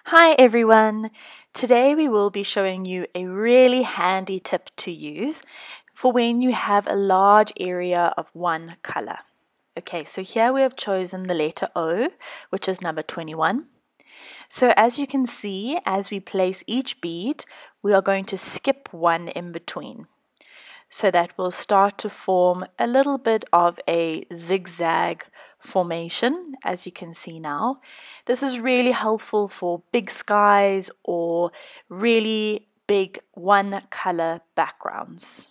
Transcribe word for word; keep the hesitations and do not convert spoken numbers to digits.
Hi everyone! Today we will be showing you a really handy tip to use for when you have a large area of one color. Okay, so here we have chosen the letter O, which is number twenty-one. So as you can see, as we place each bead, we are going to skip one in between. So that will start to form a little bit of a zigzag formation, as you can see now. This is really helpful for big skies or really big one color backgrounds.